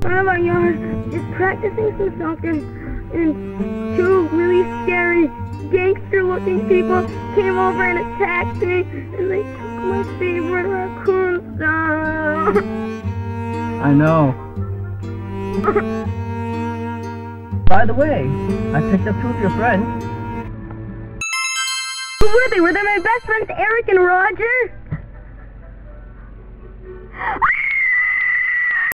front of our yard, just practicing some soccer, and two really scary gangster-looking people came over and attacked me, and they took my favorite raccoon stuff. I know. By the way, I picked up two of your friends. Who were they? Were they my best friends, Eric and Roger?